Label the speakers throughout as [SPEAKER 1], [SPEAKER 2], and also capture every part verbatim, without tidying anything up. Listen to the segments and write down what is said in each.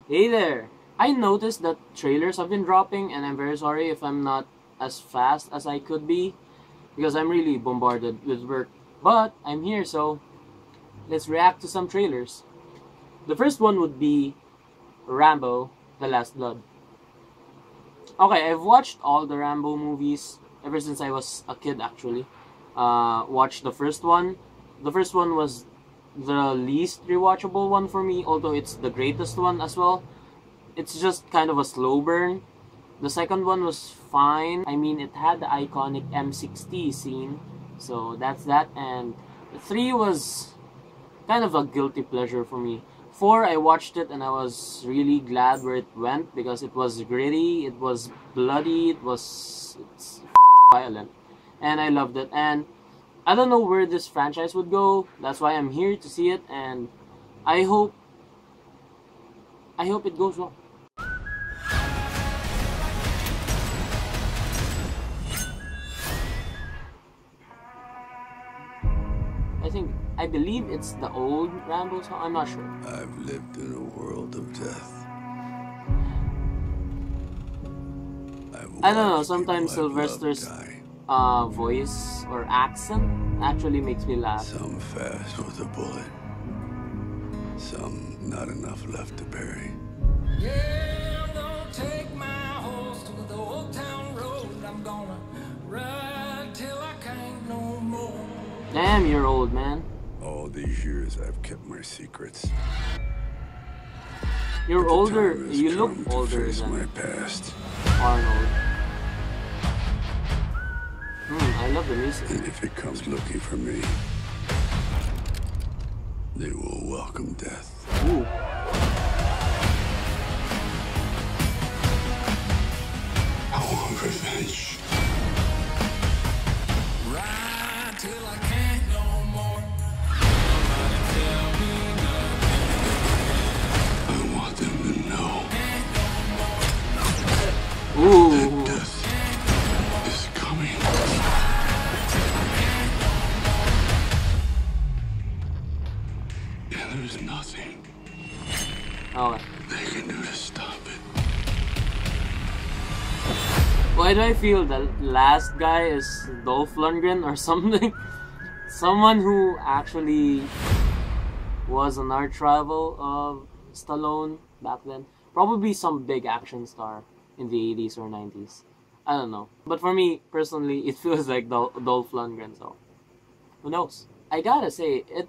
[SPEAKER 1] Hey there! I noticed that trailers have been dropping, and I'm very sorry if I'm not as fast as I could be because I'm really bombarded with work. But I'm here, so let's react to some trailers. The first one would be Rambo: The Last Blood. Okay, I've watched all the Rambo movies ever since I was a kid, actually. Uh, watched the first one. The first one was the least rewatchable one for me, although it's the greatest one as well. It's just kind of a slow burn. The second one was fine. I mean, it had the iconic M sixty scene, so that's that. And three was kind of a guilty pleasure for me. Four, I watched it and I was really glad where it went because it was gritty, it was bloody, it was it's violent, and I loved it. And I don't know where this franchise would go. That's why I'm here to see it, and I hope I hope it goes well. I think I believe it's the old Rambo song. I'm not sure.
[SPEAKER 2] I've lived in a world of death.
[SPEAKER 1] I don't know. Sometimes Sylvester's uh, voice or accent actually makes me laugh.
[SPEAKER 2] Some fast with a bullet. Some not enough left to bury.
[SPEAKER 3] Yeah, I'm gonna take my horse to the old town road. I'm gonna ride till I can't no more.
[SPEAKER 1] Damn, you're old, man.
[SPEAKER 2] All these years I've kept my secrets.
[SPEAKER 1] You're
[SPEAKER 2] But the
[SPEAKER 1] older.
[SPEAKER 2] time has
[SPEAKER 1] You look
[SPEAKER 2] come to
[SPEAKER 1] older
[SPEAKER 2] face
[SPEAKER 1] than
[SPEAKER 2] my past.
[SPEAKER 1] Arnold. Hmm, I love the music.
[SPEAKER 2] And if it comes looking for me, they will welcome death.
[SPEAKER 1] Ooh.
[SPEAKER 2] I want revenge.
[SPEAKER 3] Ride till I can't no more. Nobody tell me nothing.
[SPEAKER 2] I want them to know
[SPEAKER 1] Ooh.
[SPEAKER 2] that death is coming. And there's nothing
[SPEAKER 1] Okay.
[SPEAKER 2] they can do to stop it.
[SPEAKER 1] Why do I feel the last guy is Dolph Lundgren or something? Someone who actually was an arch rival of Stallone back then. Probably some big action star in the eighties or nineties. I don't know. But for me, personally, it feels like Dol Dolph Lundgren, so who knows? I gotta say, it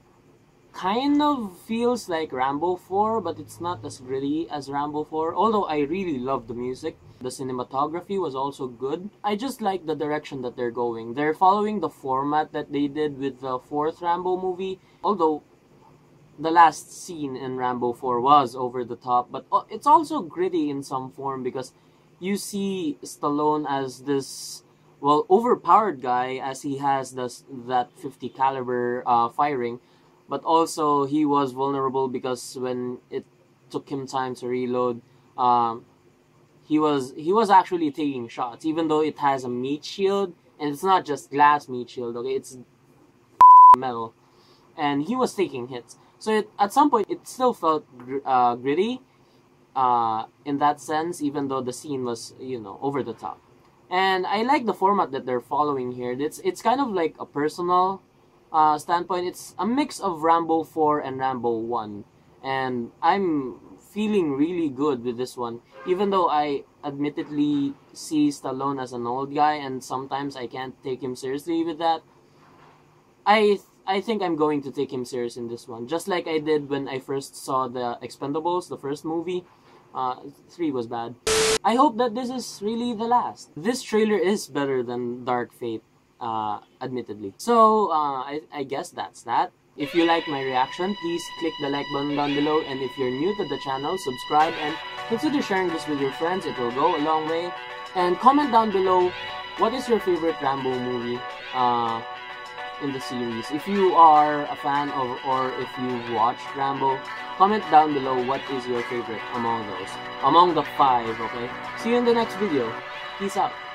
[SPEAKER 1] kind of feels like Rambo four, but it's not as gritty as Rambo four. Although I really love the music. The cinematography was also good. I just like the direction that they're going. They're following the format that they did with the fourth Rambo movie. Although the last scene in Rambo four was over the top, but it's also gritty in some form because you see Stallone as this, well, overpowered guy as he has this that fifty caliber uh, firing, but also he was vulnerable because when it took him time to reload, um, he was he was actually taking shots, even though it has a meat shield, and it's not just glass meat shield, okay, it's metal, and he was taking hits. So it, at some point, it still felt uh, gritty uh, in that sense, even though the scene was, you know, over the top. And I like the format that they're following here. It's it's kind of like a personal uh, standpoint. It's a mix of Rambo four and Rambo one, and I'm feeling really good with this one, even though I admittedly see Stallone as an old guy and sometimes I can't take him seriously with that. I th I think I'm going to take him serious in this one, just like I did when I first saw the Expendables, the first movie. Uh, three was bad. I hope that this is really the last. This trailer is better than Dark Fate, uh, admittedly. So, uh, I, I guess that's that. If you like my reaction, please click the like button down below, and if you're new to the channel, subscribe and consider sharing this with your friends. It will go a long way. And comment down below, what is your favorite Rambo movie uh, in the series? If you are a fan of, or if you've watched Rambo, comment down below what is your favorite among those, among the five, okay? See you in the next video. Peace out.